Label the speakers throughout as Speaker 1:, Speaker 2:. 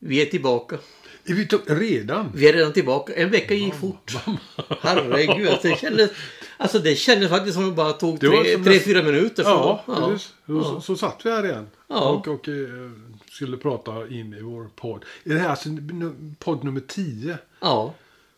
Speaker 1: Vi är tillbaka.
Speaker 2: Är vi redan?
Speaker 1: Vi är redan tillbaka. En vecka gick fort. Herregud. Det kändes faktiskt som att det bara tog 3-4 minuter.
Speaker 2: Ja, precis. Så satt vi här igen. Och skulle prata in i vår podd. Är det här alltså podd nummer 10?
Speaker 1: Ja.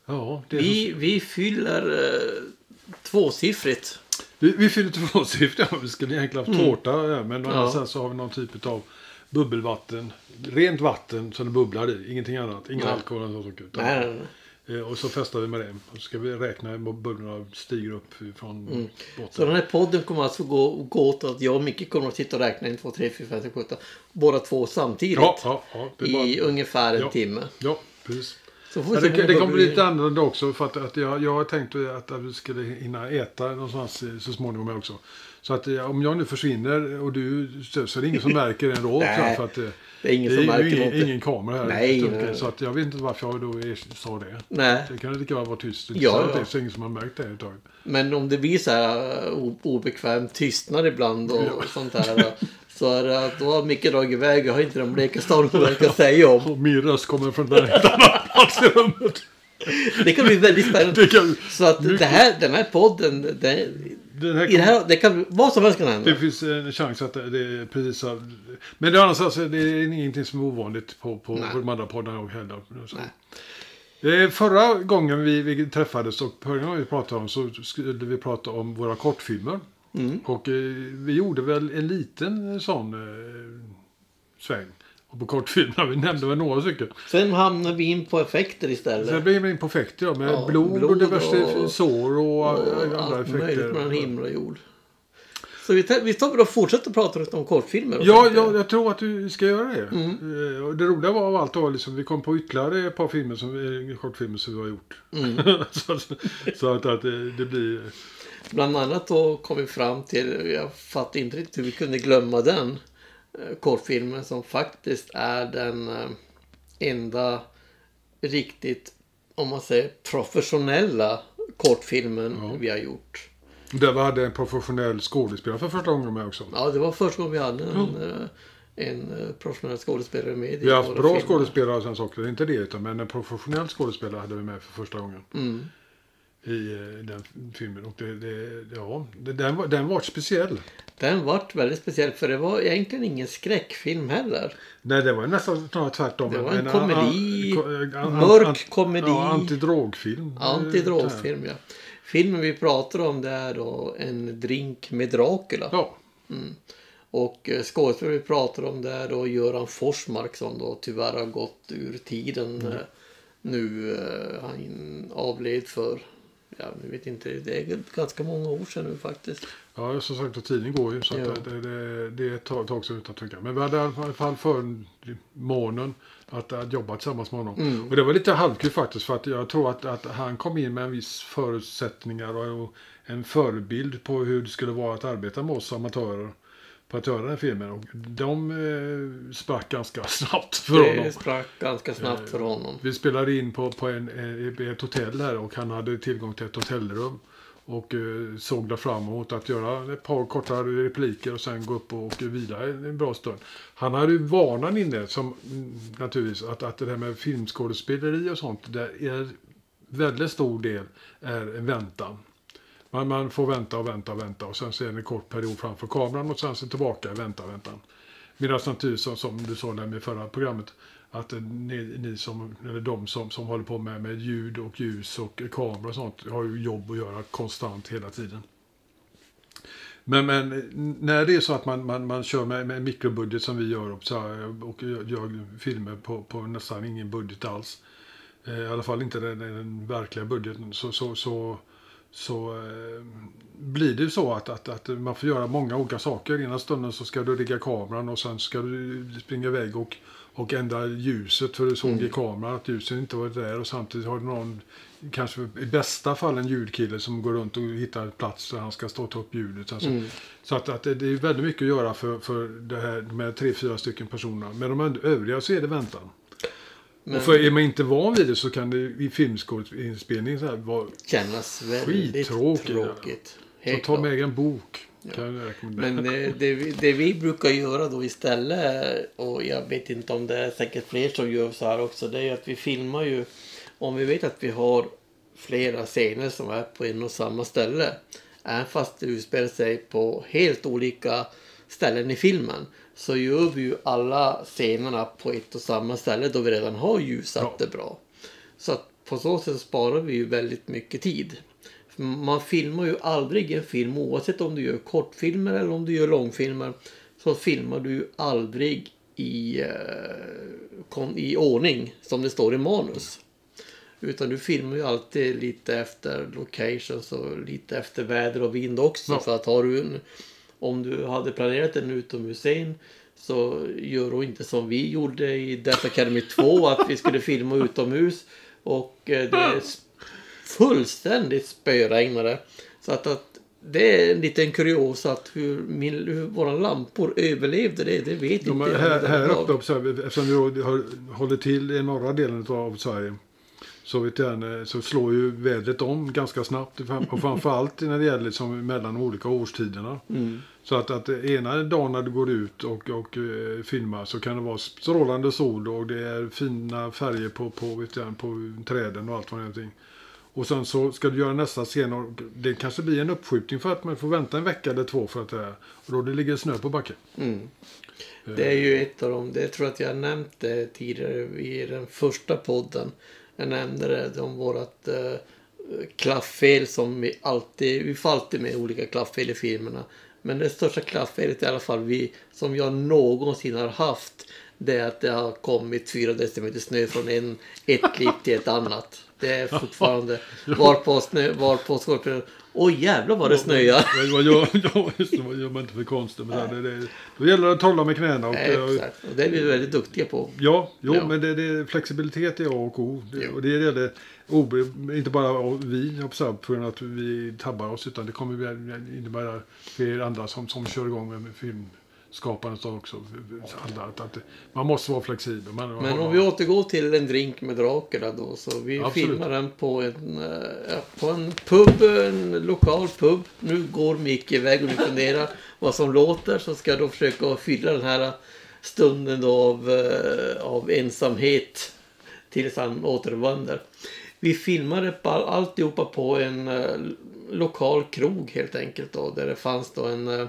Speaker 1: Vi fyller tvåsiffrigt.
Speaker 2: Vi fyller tvåsiffrigt. Vi skulle egentligen haft tårta. Men sen så har vi någon typ av bubbelvatten. Rent vatten som det bubblar i. Ingenting annat. Ingen alkohol eller sånt.
Speaker 1: Nej.
Speaker 2: Och så festar vi med det. Och så ska vi räkna bubblorna stiger upp från botten.
Speaker 1: Så den här podden kommer alltså gå åt att jag och Micke kommer att sitta och räkna 1, 2, 3, 4, 5, 6, 7, 8. Båda två samtidigt. I ungefär en timme.
Speaker 2: Ja, precis.
Speaker 1: Det
Speaker 2: kommer bli lite annorlunda också. För att jag har tänkt att vi skulle hinna äta någonstans så småningom också. Så att om jag nu försvinner och du så är det ingen som märker det ändå.
Speaker 1: Nej,
Speaker 2: för att
Speaker 1: det är ingen som märker något.
Speaker 2: Ingen kamera här.
Speaker 1: Nej.
Speaker 2: Så att jag vet inte varför jag då sa det.
Speaker 1: Nej.
Speaker 2: Det kan lika väl vara tyst. Det är ingen som har märkt det överhuvudtaget.
Speaker 1: Men om det blir så här obekväm tystnad ibland och sånt här. Så är det att då har Micke dragit iväg. Jag har inte den blekaste aning vad jag ska säga om.
Speaker 2: Och min röst kommer från den här rummet.
Speaker 1: Det kan bli väldigt spännande. Så att den här podden... Det kan, vad som helst kan hända.
Speaker 2: Det finns en chans att det är precis så. Men det är annars alltså, det är ingenting som är ovanligt på de andra poddarna och heller. Förra gången vi träffades och förra gången vi pratade om så skulle vi prata om våra kortfilmer. Och vi gjorde väl en liten sån sväng. Och på kortfilmerna, vi nämnde väl några stycken.
Speaker 1: Sen hamnade vi in på effekter istället.
Speaker 2: Sen blev vi in på effekter, med blod och diverse sår och andra effekter.
Speaker 1: Möjligt mellan himmel och jord. Så vi tar och fortsätter prata om kortfilmer.
Speaker 2: Jag tror att du ska göra det. Och det roliga var av allt då, liksom, vi kom på ytterligare ett par kortfilmer som vi har gjort. så att det blir...
Speaker 1: Bland annat då kom vi fram till, jag fattar inte riktigt hur vi kunde glömma den kortfilmen som faktiskt är den enda riktigt, om man säger, professionella kortfilmen vi har gjort.
Speaker 2: Där vi hade en professionell skådespelare för första gången med också.
Speaker 1: Ja, det var första gången vi hade en professionell skådespelare med.
Speaker 2: Vi har haft bra skådespelare och sen saker, det är inte det, men en professionell skådespelare hade vi med för första gången. I den filmen. Och den var speciell.
Speaker 1: Den var väldigt speciell, för det var egentligen ingen skräckfilm heller.
Speaker 2: Nej, det var nästan tvärtom.
Speaker 1: Det var en komedi, mörk komedi.
Speaker 2: Ja, antidrogfilm.
Speaker 1: Antidrogfilm, ja. Filmen vi pratar om det är då En drink med Dracula.
Speaker 2: Ja.
Speaker 1: Och skådespelaren vi pratar om det är då Göran Forsmark som då tyvärr har gått ur tiden nu. Han avled för... Ja, jag vet inte, det är ganska många år sedan nu faktiskt.
Speaker 2: Ja, som sagt, att tiden går ju så att det är ett tag sedan utan tänka. Men vi hade i alla fall förmånen att jobba tillsammans med honom. Och det var lite halvkul faktiskt, för att jag tror att han kom in med en viss förutsättningar och en förebild på hur det skulle vara att arbeta med oss amatörer på att göra den här filmen. Och de sprack ganska snabbt för honom.
Speaker 1: Det sprack ganska snabbt för honom.
Speaker 2: Vi spelade in på ett hotell här och han hade tillgång till ett hotellrum. Och såg där fram emot att göra ett par korta repliker och sen gå upp och vila en bra stund. Han hade ju vanan inne som naturligtvis att det här med filmskådespeleri och sånt, det är väldigt stor del är en väntan. Man får vänta och sen så är det en kort period framför kameran och sen så tillbaka väntan. Medan naturligtvis som du sa där med förra programmet, att ni som, eller de som håller på med ljud och ljus och kamera och sånt har ju jobb att göra konstant hela tiden. Men när det är så att man kör med mikrobudget som vi gör och gör filmer på nästan ingen budget alls, i alla fall inte den verkliga budgeten, så blir det så att man får göra många olika saker. Ena stunden så ska du rigga kameran och sen ska du springa iväg och ändra ljuset, för du såg i kameran att ljuset inte var där, och samtidigt har du någon, kanske i bästa fall en ljudkille som går runt och hittar plats där han ska stå och ta upp ljudet. Så att det är väldigt mycket att göra för det här med 3-4 stycken personer. Men de övriga så är det väntan. Och för är man inte van vid det så kan det i filmskådespelning så här vara
Speaker 1: kännas väldigt tråkigt.
Speaker 2: Så ta med en bok. Kan jag rekommendera.
Speaker 1: Men det vi brukar göra då istället, och jag vet inte om det är säkert fler som gör så här också, det är ju att vi filmar ju, om vi vet att vi har flera scener som är på en och samma ställe, även fast det utspelar sig på helt olika ställen i filmen, så gör vi ju alla scenerna på ett och samma ställe då vi redan har ljusat det bra. Så att på så sätt sparar vi ju väldigt mycket tid. Man filmar ju aldrig en film, oavsett om du gör kortfilmer eller om du gör långfilmer, så filmar du ju aldrig i ordning som det står i manus. Utan du filmar ju alltid lite efter locations och lite efter väder och vind också. För att om du hade planerat en utomhusscen, så gör du inte som vi gjorde i Death Academy 2, att vi skulle filma utomhus och det fullständigt spöregnade. Så att det är en liten kuriosa att hur våra lampor överlevde det vet inte jag.
Speaker 2: Här uppe, eftersom vi håller till i norra delen av Sverige, så slår ju vädret om ganska snabbt, och framförallt när det gäller liksom mellan de olika årstiderna. Så att ena dagen när du går ut och filmar, så kan det vara strålande sol och det är fina färger på träden och allt vad det är någonting. Och sen så ska du göra nästa scen, och det kanske blir en uppskjutning för att man får vänta en vecka eller två för att och då det ligger snö på backen.
Speaker 1: Det är ju ett av dem, det tror jag att jag nämnt det tidigare i den första podden. Jag nämnde det om vårat klafffel som vi får alltid med olika klafffel i filmerna. Men det största klafffelet i alla fall som jag någonsin har haft, det är att det har kommit 4 decimeter snö från ett klipp till ett annat. Det är fortfarande varpå skorpion. Åh jävlar vad det snöar.
Speaker 2: Vad gör man inte för konstigt med det? Då gäller det att trolla med knäna.
Speaker 1: Exakt, och det är vi väldigt duktiga på.
Speaker 2: Men det flexibilitet är A och O. Och det gäller inte bara vi för att vi tabbar oss, utan det kommer innebära för andra som kör igång med filmskapandet också. Man måste vara flexibel.
Speaker 1: Men om vi återgår till En drink med Dracula då, så vi filmar den på en pub, en lokal pub. Nu går Micke iväg och vi funderar vad som låter, så ska jag då försöka fylla den här stunden då av ensamhet tills han återvänder. Vi filmade alltihopa på en lokal krog helt enkelt då, där det fanns då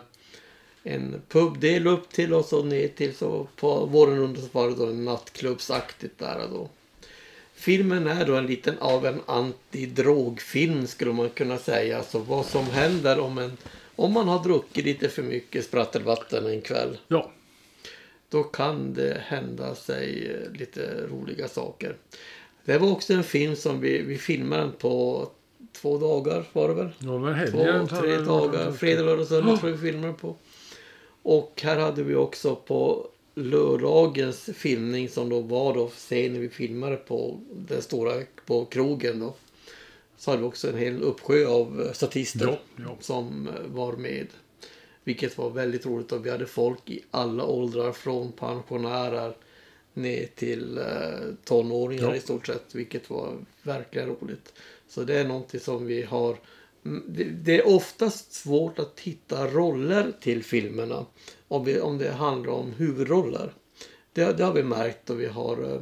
Speaker 1: en pubdel upp till oss och ner till, så på våren under så var det då en nattklubbsaktigt där då. Filmen är då liten av en antidrogfilm skulle man kunna säga. Så vad som händer om man har druckit lite för mycket sprattelvatten en kväll.
Speaker 2: Ja.
Speaker 1: Då kan det hända sig lite roliga saker. Det var också en film som vi filmade den på 2 dagar var det väl?
Speaker 2: Ja, men helgen.
Speaker 1: 2-3 dagar. Fredag, lördag och söndag tror vi filmade på. Och här hade vi också på lördagens filmning, som då var då scenen vi filmade på den stora på krogen då. Så hade vi också en hel uppsjö av statister som var med. Vilket var väldigt roligt, och vi hade folk i alla åldrar från pensionärer ner till tonåringar i stort sett, vilket var verkligen roligt. Så det är någonting som vi har. Det är oftast svårt att hitta roller till filmerna om det handlar om huvudroller. Det har vi märkt, och vi har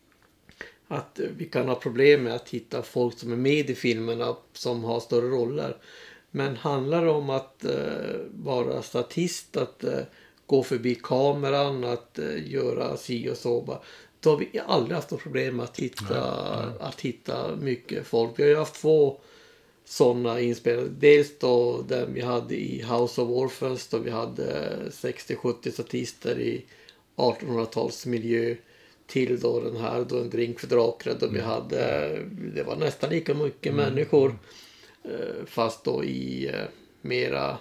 Speaker 1: att vi kan ha problem med att hitta folk som är med i filmerna som har större roller. Men handlar det om att vara statist, att gå förbi kameran, att göra si och så, då har vi aldrig haft något problem med att hitta mycket folk. Vi har ju haft 2 sådana inspelade. Dels då den vi hade i House of Orphans, då vi hade 60-70 statister i 1800-talsmiljö, till då den här då En drink för Dracula, då vi hade, det var nästan lika mycket människor, fast då i mera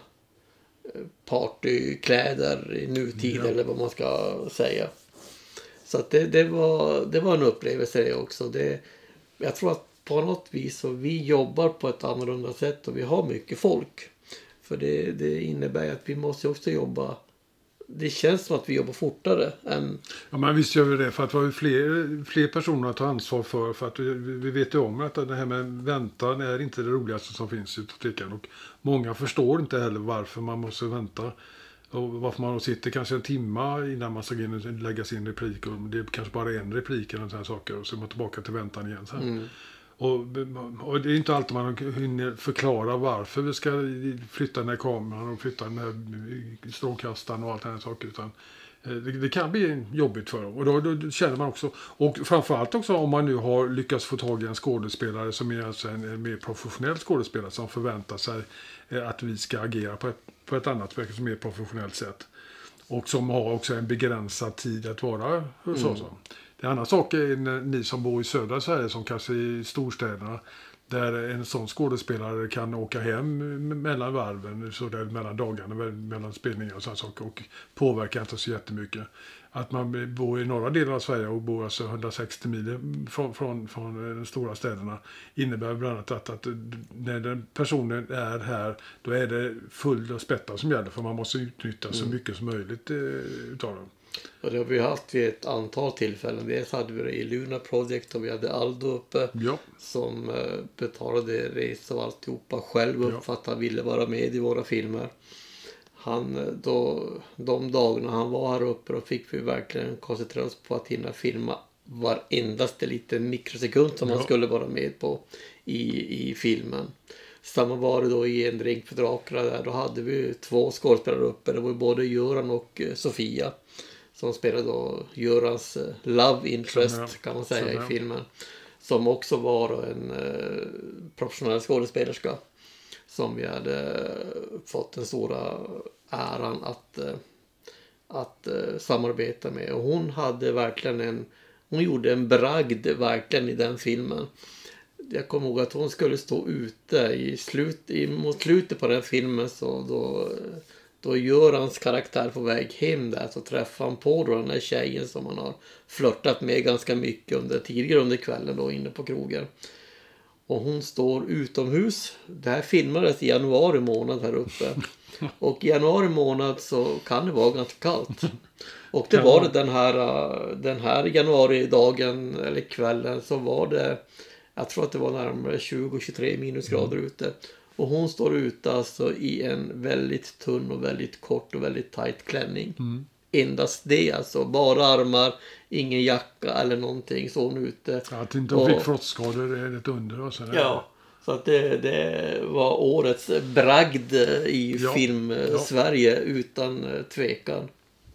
Speaker 1: partykläder i nutid eller vad man ska säga. Så att det var en upplevelse det också. Jag tror att på något vis så vi jobbar på ett annorlunda sätt, och vi har mycket folk. För det innebär att vi måste också jobba det känns som att vi jobbar fortare än...
Speaker 2: Ja, men visst gör vi det, för att vi har fler personer att ta ansvar för att vi vet ju om att det här med väntan är inte det roligaste som finns i toteken, och många förstår inte heller varför man måste vänta och varför man sitter kanske en timme innan man ska in och lägga sin replik, och det är kanske bara en replik eller sådana saker, och så är man tillbaka till väntan igen så här. Och det är inte alltid man hinner förklara varför vi ska flytta den här kameran och flytta den här strålkastaren och allt det här saker, utan det kan bli jobbigt för dem. Och då känner man också, och framförallt också om man nu har lyckats få tag i en skådespelare som är alltså en mer professionell skådespelare som förväntar sig att vi ska agera på ett annat mer professionellt sätt. Och som har också en begränsad tid att vara hos oss. Det andra sak är ni som bor i södra Sverige, som kanske i storstäderna, där en sån skådespelare kan åka hem mellan varven, så där mellan dagarna, mellan spelningar och sådana saker, och påverkar inte så jättemycket. Att man bor i norra delen av Sverige och bor alltså 160 mil från de stora städerna innebär bland annat att när den personen är här, då är det full och spätta som gäller, för man måste utnyttja så mycket som möjligt utav dem.
Speaker 1: Och det har vi haft vid ett antal tillfällen. Dels hade vi det i Luna Project och vi hade Aldo uppe som betalade resa och alltihopa själv upp för att han ville vara med i våra filmer. De dagarna han var här uppe, då fick vi verkligen koncentrera oss på att hinna filma varendaste liten mikrosekund som han skulle vara med på i filmen. Samma var det då i En drink för drakarna där. Då hade vi 2 skådespelare uppe. Det var både Göran och Sofia som spelade då Görans love interest kan man säga i filmen. Som också var en professionell skådespelerska som vi hade fått den stora äran att samarbeta med. Och hon hade verkligen hon gjorde en bragd verkligen i den filmen. Jag kommer ihåg att hon skulle stå ute mot slutet på den filmen, så då gör hans karaktär på väg hem där, så träffar han på då den där tjejen som han har flörtat med ganska mycket tidigare under kvällen då inne på krogen. Och hon står utomhus. Det här filmades i januari månad här uppe. Och i januari månad så kan det vara ganska kallt. Och det var det den här januari-dagen eller kvällen, så var det, jag tror att det var närmare 20-23 minusgrader ute. Och hon står ute alltså i en väldigt tunn och väldigt kort och väldigt tajt klänning. Endast det alltså, bara armar, ingen jacka eller någonting, så hon ute.
Speaker 2: Att inte hon fick frostskador är ett under. Och sådär.
Speaker 1: Ja, så att det var årets bragd i film Sverige utan tvekan.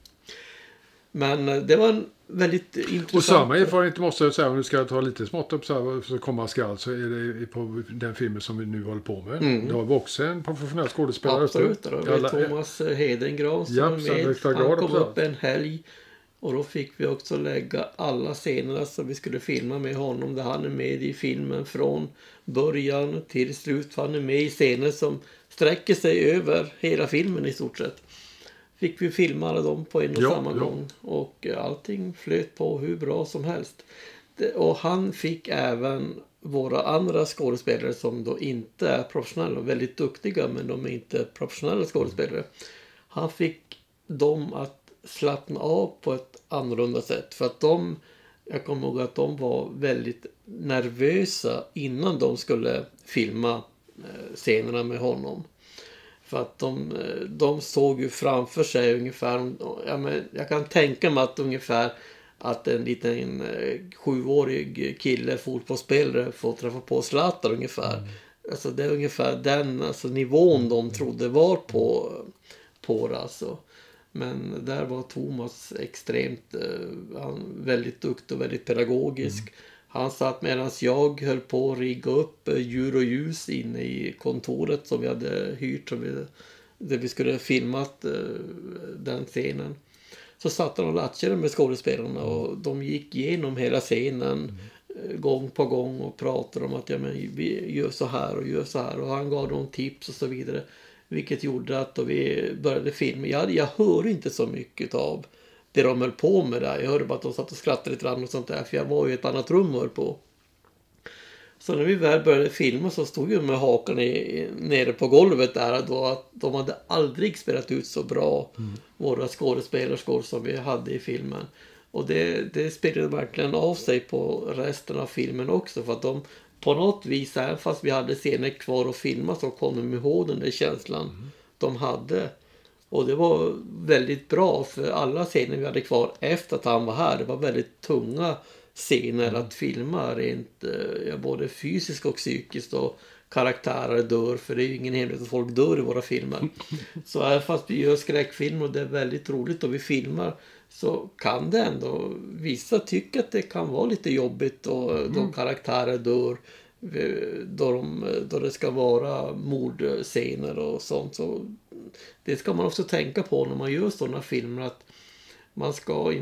Speaker 1: Men det var en väldigt intressant...
Speaker 2: Och samma erfarenhet måste jag säga, om du ska ta lite smått upp så komma skall, så är det på den filmen som vi nu håller på med. Det var också en professionell skådespelare.
Speaker 1: Absolut, då var det Thomas Hedengran som var med. Han kom upp en helg. Och då fick vi också lägga alla scenerna som vi skulle filma med honom. Där han är med i filmen från början till slut. Han är med i scener som sträcker sig över hela filmen i stort sett. Fick vi filma alla dem på en och samma gång. Och allting flöt på hur bra som helst. Och han fick även våra andra skådespelare som då inte är professionella. Väldigt duktiga, men de är inte professionella skådespelare. Han fick dem att slappna av på ett annorlunda sätt. För att jag kommer ihåg att de var väldigt nervösa innan de skulle filma scenerna med honom. För att de såg ju framför sig ungefär, jag kan tänka mig att ungefär att en liten 7-årig kille, fotbollsspelare, får träffa på Zlatan ungefär. Alltså det är ungefär den nivån de trodde var på det alltså. Men där var Thomas extremt väldigt duktig och väldigt pedagogisk. Han satt medan jag höll på att rigga upp ljud och ljus inne i kontoret som vi hade hyrt, där vi skulle filmat den scenen. Så satt han och latchade med skådespelarna och de gick igenom hela scenen gång på gång och pratade om att vi gör så här och gör så här, och han gav dem tips och så vidare. Vilket gjorde att då vi började filma, jag hör inte så mycket av det de höll på med där. Jag hörde bara att de satt och skrattade lite grann och sånt där, för jag var i ett annat rum och höll på. Så när vi väl började filma så stod vi med hakan nere på golvet där då, att de hade aldrig spelat ut så bra våra skådespelerskor som vi hade i filmen. Och det spelade verkligen av sig på resten av filmen också, för att de på något vis, även fast vi hade scener kvar att filma, så kom de ihåg den där känslan de hade. Och det var väldigt bra, för alla scener vi hade kvar efter att han var här, det var väldigt tunga scener att filma, rent både fysiskt och psykiskt, och karaktärer dör, för det är ju ingen hemlighet att folk dör i våra filmer. Så även fast vi gör skräckfilmer och det är väldigt roligt och vi filmar, så kan det ändå, vissa tycker att det kan vara lite jobbigt och då karaktärer dör, då det ska vara mordscener och sånt. Så det ska man också tänka på när man gör sådana filmer, att man ska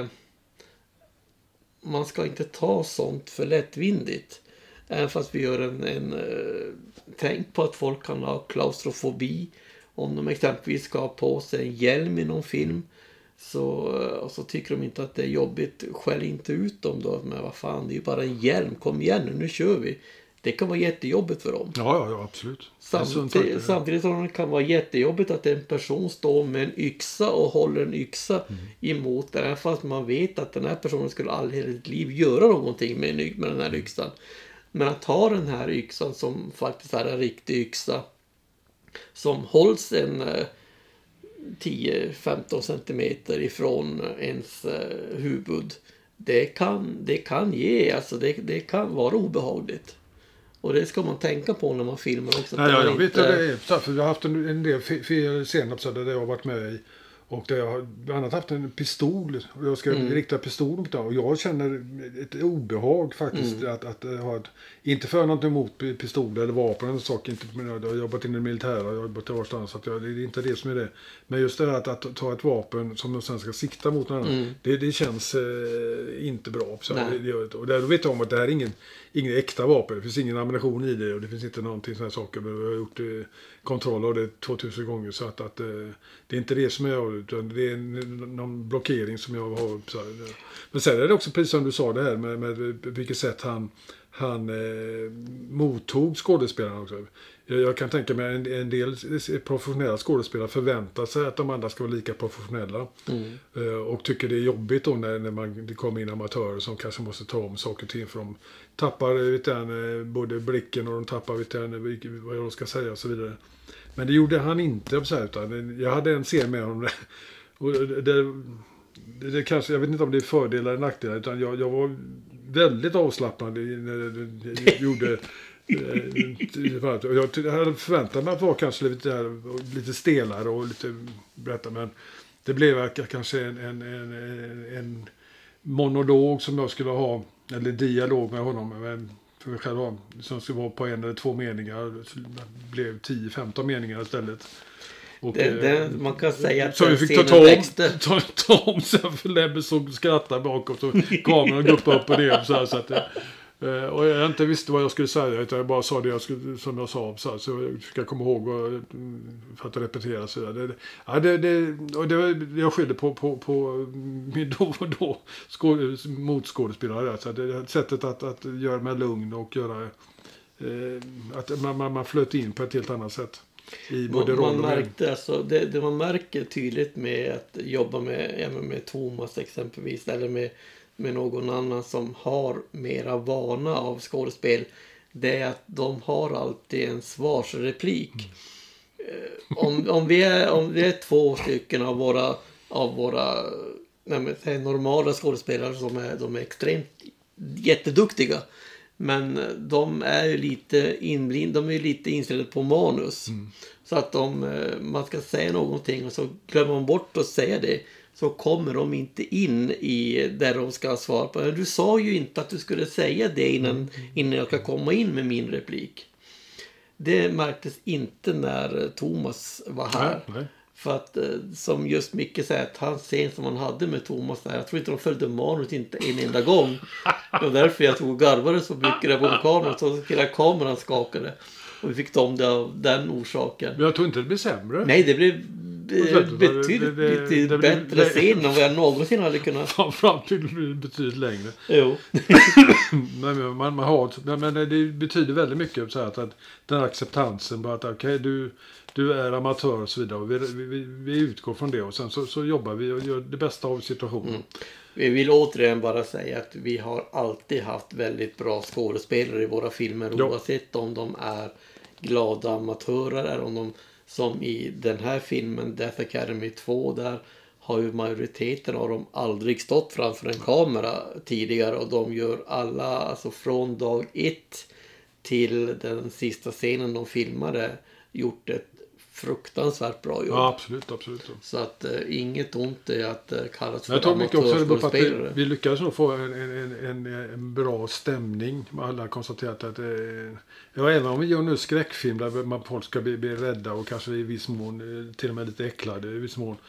Speaker 1: inte ta sånt för lättvindigt. Även fast vi gör tänk på att folk kan ha klaustrofobi. Om de exempelvis ska ha på sig en hjälm i någon film, så tycker de inte att det är jobbigt. Skäll inte ut dem då. Men vad fan, det är ju bara en hjälm. Kom igen nu kör vi. Det kan vara jättejobbigt för dem.
Speaker 2: Ja, absolut.
Speaker 1: Samtidigt som det kan vara jättejobbigt att en person står med en yxa och håller en yxa emot det. Fast man vet att den här personen skulle aldrig i sitt liv göra någonting med den här yxan. Men att ha den här yxan som faktiskt är en riktig yxa, som hålls en 10-15 centimeter ifrån ens huvud, det kan ge, alltså det kan vara obehagligt. Och det ska man tänka på när man filmar också.
Speaker 2: Nej, jag vet att det är, för vi har haft en del scener där jag har varit med i. Och där jag har bland annat haft en pistol. Och jag ska rikta pistolen mot det. Och jag känner ett obehag faktiskt. Att ha inte för något emot pistol eller vapen eller saker. Jag har jobbat in i det militära. Jag har jobbat till varstans. Så det är inte det som är det. Men just det här att ta ett vapen som de sen ska sikta mot någon annan. Det känns inte bra. Så och då vet jag om att det här är ingen äkta vapen. Det finns ingen ammunition i det. Och det finns inte någonting sådana saker. Men jag har gjort kontroll av det 2000 gånger. Så att det är inte det som jag, utan det är någon blockering som jag har. Men sen är det också precis som du sa det här med vilket sätt han mottog skådespelarna också. Jag kan tänka mig en del professionella skådespelare förväntar sig att de andra ska vara lika professionella. Och tycker det är jobbigt då när det kommer in amatörer som kanske måste ta om saker till, för de tappar både blicken och de tappar vad jag ska säga och så vidare. Men det gjorde han inte, utan jag hade en scen med honom och det kanske, jag vet inte om det är fördelar eller nackdelar, utan jag var väldigt avslappnad när jag gjorde jag hade förväntat mig att vara kanske lite stelare och lite berätta, men det blev kanske en monolog som jag skulle ha, eller dialog med honom för mig själv, som skulle vara på 1 eller 2 meningar. Det blev 10-15 meningar istället. Och,
Speaker 1: man kan säga att
Speaker 2: så vi fick ta om sen, för Lebbe såg skratta bakåt så kameran guppade upp på det så att och jag inte visste vad jag skulle säga, utan jag bara sa det som jag sa, så jag fick komma ihåg för att repetera så där. Jag skyllde på min då motskådespelare, så det sättet att göra mig lugn och göra att man flöt in på ett helt annat sätt.
Speaker 1: Man märkte, alltså, det man märker tydligt med att jobba med Thomas exempelvis, eller med någon annan som har mera vana av skådespel, det är att de har alltid en svarsreplik. Om vi är 2 stycken av våra normala skådespelare som de är extremt jätteduktiga, men de är ju lite inställda på manus. Så att man ska säga någonting och så glömmer man bort att säga det, så kommer de inte in i där de ska svara på. Du sa ju inte att du skulle säga det innan jag ska komma in med min replik. Det märktes inte när Thomas var här. Nej. För att som just Micke säger, att han scen som han hade med Thomas där, jag tror inte de följde manus inte en enda gång. Det var därför jag tog garvare så mycket där på kameran, så hela kameran skakade. Och vi fick ta om det av den orsaken.
Speaker 2: Men jag tror inte det blev sämre.
Speaker 1: Nej, det blev betydligt bättre scen än vad jag någonsin hade kunnat.
Speaker 2: Framförallt blir betydligt längre.
Speaker 1: Jo.
Speaker 2: Men det betyder väldigt mycket så här, att den här acceptansen bara att okej, du är amatör och så vidare. Och vi utgår från det och sen så jobbar vi och gör det bästa av situationen.
Speaker 1: Mm. Vi vill återigen bara säga att vi har alltid haft väldigt bra skådespelare i våra filmer, oavsett om de är glada amatörer eller om de, som i den här filmen Death Academy 2, där har ju majoriteten av dem aldrig stått framför en kamera tidigare, och de gör alla, alltså från dag 1 till den sista scenen de filmade, gjort ett fruktansvärt bra jobb.
Speaker 2: Ja, absolut.
Speaker 1: Så att inget ont är att kallas för
Speaker 2: jag tror mycket också att vi lyckades nog få en bra stämning. Alla har konstaterat att även om vi gör nu skräckfilm där folk ska bli rädda och kanske i viss mån till och med lite äcklade i viss mån.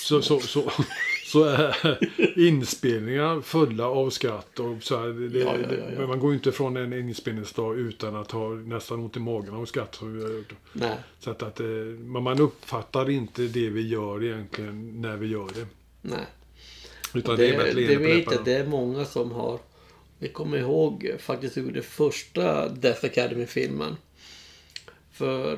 Speaker 2: Så är inspelningar fulla av skratt och så här, man går ju inte från en inspelningsdag utan att ha nästan ont i magen av skratt som vi har gjort.
Speaker 1: Nej.
Speaker 2: Så att man uppfattar inte det vi gör egentligen när vi gör det.
Speaker 1: Nej.
Speaker 2: Utan
Speaker 1: det vet att det är många som har. Vi kommer ihåg faktiskt hur det första Death Academy-filmen. För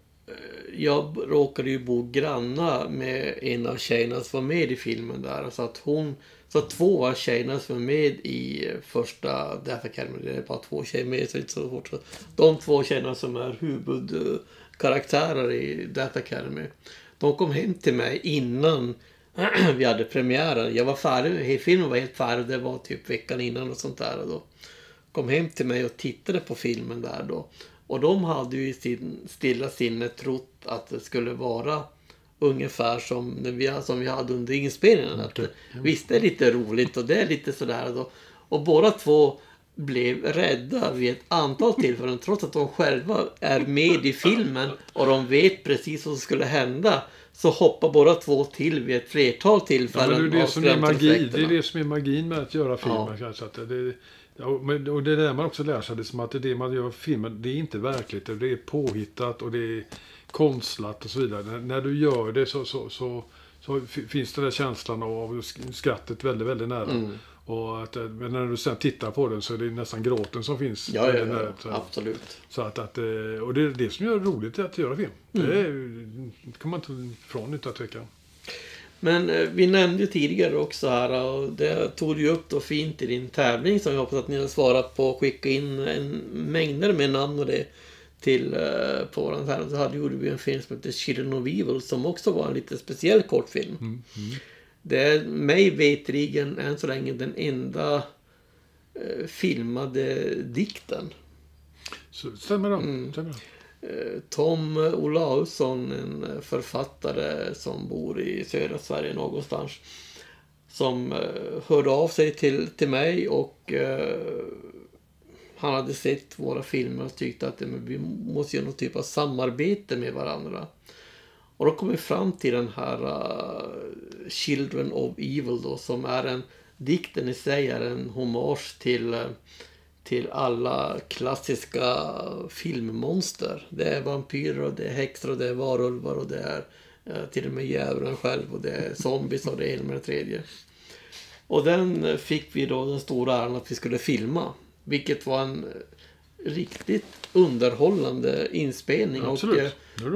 Speaker 1: jag råkade ju bo granna med en av tjejerna som var med i filmen där. Så att 2 av tjejerna som var med i första Death Academy, det är bara 2 tjejer med, så inte så fort. Så de 2 tjejerna som är huvudkaraktärer i Death Academy, de kom hem till mig innan vi hade premiären. Jag var färdig, filmen var helt färdig, det var typ veckan innan och sånt där. Och då kom hem till mig och tittade på filmen där då. Och de hade ju i sin stilla sinne trott att det skulle vara ungefär som vi hade under inspelningen. Okay. Visst, det är lite roligt och det är lite sådär då. Och båda 2 blev rädda vid ett antal tillfällen, trots att de själva är med i filmen och de vet precis vad som skulle hända. Så hoppar båda 2 till vid ett flertal tillfällen.
Speaker 2: Ja, det är det som är magi. Det är det som är magin med att göra filmer. Ja. Kanske. Och det är där man också lär sig, det som att det man gör filmen, det är inte verkligt. Det är påhittat och det är konstlat och så vidare. När du gör det så finns det där känslan av skrattet väldigt, väldigt nära. Mm. Och men när du sen tittar på den så är det nästan gråten som finns.
Speaker 1: Ja, absolut.
Speaker 2: Så och det är det som gör det roligt att göra film. Det kan man inte ifrån utan tveka.
Speaker 1: Men vi nämnde ju tidigare också här, och det tog ju upp då fint i din tävling som jag hoppas att ni har svarat på, skicka in en mängder med namn och det till på våran tävling. Så gjorde vi en film som heter Children of Evil som också var en lite speciell kortfilm. Det är mig vetrigen än så länge den enda filmade dikten.
Speaker 2: Så, stämmer det?
Speaker 1: Tom Olausson, en författare som bor i södra Sverige någonstans, som hörde av sig till mig och han hade sett våra filmer och tyckte att vi måste göra någon typ av samarbete med varandra. Och då kom vi fram till den här Children of Evil då, som är dikten i sig är en hommage till alla klassiska filmmonster. Det är vampyrer och det är häxor och det är varulvar och det är till och med djävulen själv och det är zombies och det är med det tredje. Och den fick vi då den stora äran att vi skulle filma. Vilket var en riktigt underhållande inspelning.
Speaker 2: Absolut.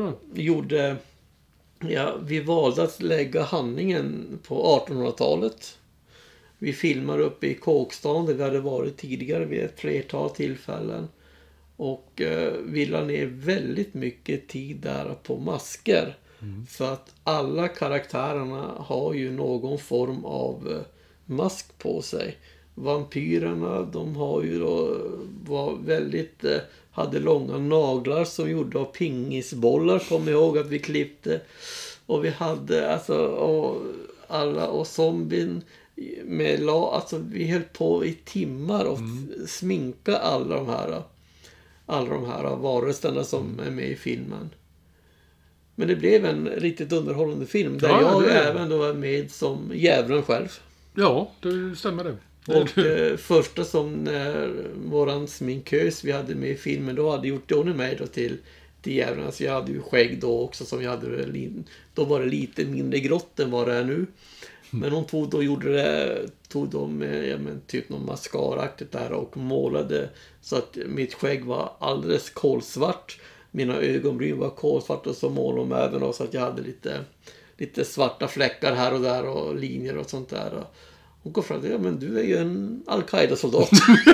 Speaker 1: Och vi valde att lägga handlingen på 1800-talet. Vi filmade uppe i Kåkstan där vi hade varit tidigare vid ett flertal tillfällen. Och vi la ner väldigt mycket tid där på masker. För att alla karaktärerna har ju någon form av mask på sig. Vampyrerna, de har ju då, var väldigt, hade långa naglar som gjorde av pingisbollar, kommer jag ihåg att vi klippte. Och vi hade och zombien vi höll på i timmar och sminka alla de här varelserna som är med i filmen. Men det blev en riktigt underhållande film där jag även då var med som djävulen själv.
Speaker 2: Ja, det stämmer det.
Speaker 1: Och första som när våran sminkös vi hade med i filmen, då hade gjort Johnny mig då till till djävulen. Alltså jag hade ju skägg då också som jag hade. Då var det lite mindre grått än vad det är nu. Men de tog de typ någon mascaraaktigt där och målade så att mitt skägg var alldeles kolsvart. Mina ögonbryn var kolsvart och så målade de även då, så att jag hade lite svarta fläckar här och där och linjer och sånt där. Och hon kom fram till, men du är ju en Al-Qaida-soldat.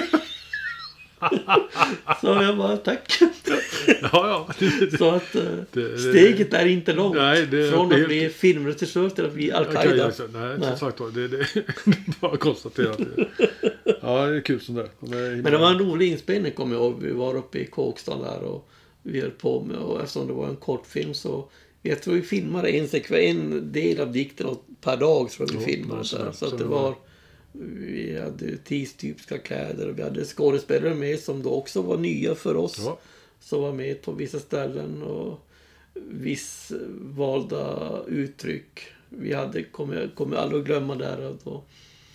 Speaker 1: Så jag bara, tack.
Speaker 2: Ja.
Speaker 1: Så att steget är inte långt.
Speaker 2: Nej,
Speaker 1: från att bli filmregissör till att bli Al-Qaida.
Speaker 2: Nej, som sagt var, det är bara konstaterat. Ja, det är kul sånt där.
Speaker 1: Men det var en rolig inspelning, kommer jag ihåg. Vi var uppe i Kåkstaden där och vi höll på med, och eftersom det var en kortfilm så jag tror vi filmade en del av dikten per dag, tror jag vi filmade där. Så att det var, vi hade tidstypiska kläder och vi hade skådespelare med som då också var nya för oss.
Speaker 2: Ja.
Speaker 1: Som var med på vissa ställen och viss valda uttryck. Vi hade, kommer aldrig att glömma där då.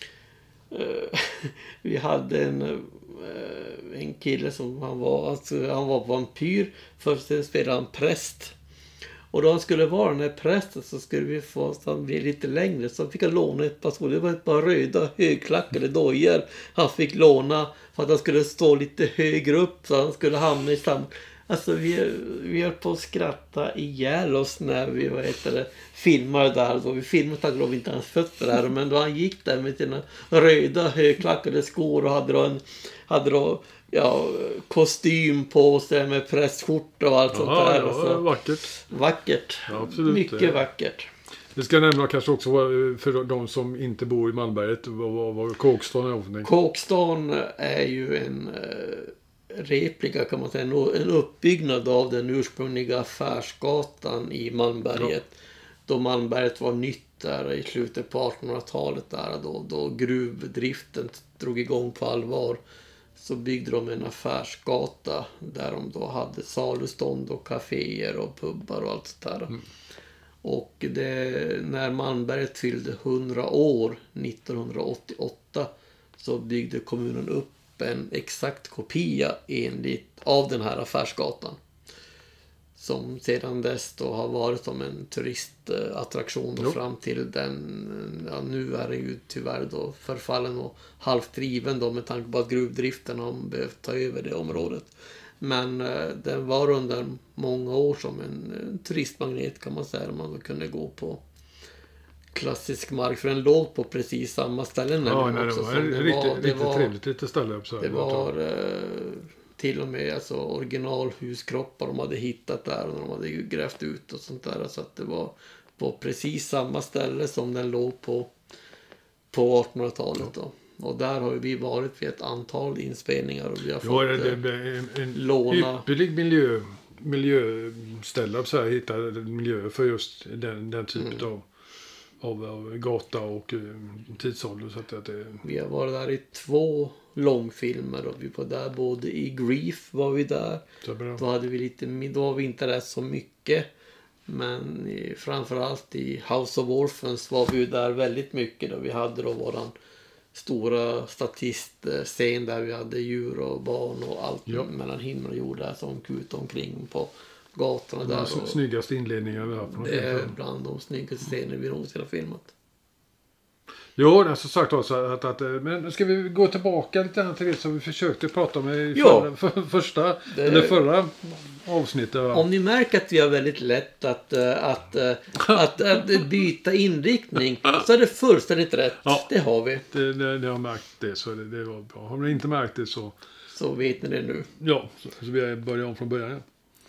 Speaker 1: Vi hade en kille som han var vampyr. Först spelade han präst. Och då han skulle vara den här prästen så skulle vi få så han blev lite längre. Så fick han låna ett par skor. Det var ett par röda högklackade dojor han fick låna för att han skulle stå lite högre upp så han skulle hamna i samma. Alltså vi höll på att skratta ihjäl oss när vi filmade där. Då vi filmade tack och inte hans fötter där. Men då han gick där med sina röda högklackade skor och hade då kostym på sig med prästskjorta och allt sånt där.
Speaker 2: Ja,
Speaker 1: så, vackert.
Speaker 2: Ja, absolut.
Speaker 1: Mycket vackert.
Speaker 2: Det ska nämna kanske också för de som inte bor i Malmberget. Vad Kåkstaden är för någonting?
Speaker 1: Kåkstaden är ju en replika, kan man säga, en uppbyggnad av den ursprungliga affärsgatan i Malmberget. Ja. Då Malmberget var nytt där i slutet på 1800-talet där då gruvdriften drog igång på allvar. Så byggde de en affärsgata där de då hade salustånd och kaféer och pubbar och allt sånt där. Mm. Och när Malmberget fyllde 100 år 1988 så byggde kommunen upp en exakt kopia av den här affärsgatan. Som sedan dess då har varit som en turistattraktion då fram till den, nu är det ju tyvärr då förfallen och halvt driven då med tanke på att gruvdriften har behövt ta över det området. Men den var under många år som en turistmagnet, kan man säga, man kunde gå på klassisk mark, för den låg på precis samma ställen.
Speaker 2: Ja, det var riktigt trevligt lite ställe.
Speaker 1: Det var till och med alltså originalhuskroppar de hade hittat där och de hade grävt ut och sånt där, så att det var på precis samma ställe som den låg på 1800-talet då. Och där har vi varit vid ett antal inspelningar och vi har fått
Speaker 2: låna ypperlig miljöställe så här, hitta miljö för just den typen av gata och tidsålder, så att det... Vi har
Speaker 1: varit där i 2 långfilmer och vi var där både i Grief var vi där. Då hade vi då var vi inte där så mycket, men framförallt i House of Orphans var vi där väldigt mycket då vi hade då våran stora statistscen där vi hade djur och barn och allt mellan himmel och jord där som kutade omkring på gatorna där.
Speaker 2: De snyggaste inledningar vi har.
Speaker 1: Det är bland de snyggaste scener vi någonsin har filmat.
Speaker 2: Jo, det är så sagt också men ska vi gå tillbaka lite grann till det som vi försökte prata om i förra avsnittet.
Speaker 1: Om ni märker att vi har väldigt lätt att byta inriktning så är det fullständigt rätt. Ja, det har vi.
Speaker 2: Det har märkt det, så det var bra. Har ni inte märkt det så
Speaker 1: vet ni det nu.
Speaker 2: Ja, så vi börjar om från början.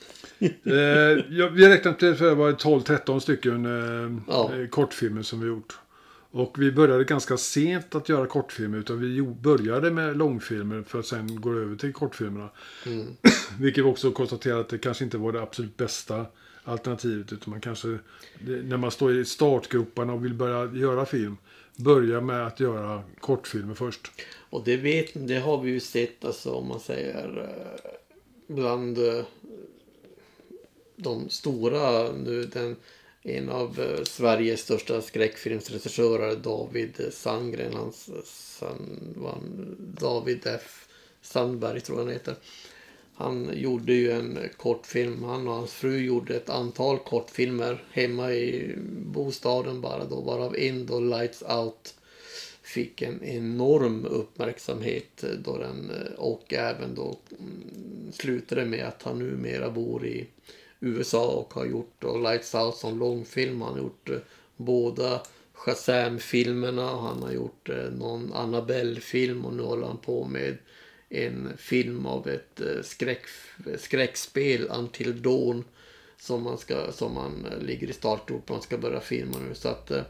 Speaker 2: Vi räknat till för det var 12-13 stycken kortfilmer som vi gjort. Och vi började ganska sent att göra kortfilmer, utan vi började med långfilmer för att sen gå över till kortfilmerna. Vilket vi också konstaterade att det kanske inte var det absolut bästa alternativet, utan man kanske, när man står i startgroparna och vill börja göra film, börja med att göra kortfilmer först.
Speaker 1: Och det har vi ju sett, alltså, om man säger bland de stora nu, en av Sveriges största skräckfilmsregissörer, David Sandgren, David F. Sandberg tror jag han heter. Han gjorde ju en kortfilm. Han och hans fru gjorde ett antal kortfilmer hemma i bostaden bara då. Varav en då, Lights Out, fick en enorm uppmärksamhet då den, och även då slutade med att han numera bor i USA och har gjort då Lights Out som långfilm. Han har gjort båda Shazam-filmerna, han har gjort någon Annabelle-film och nu håller han på med en film av ett skräckspel, Until Dawn, som man ligger i startgropen och ska börja filma nu. Så att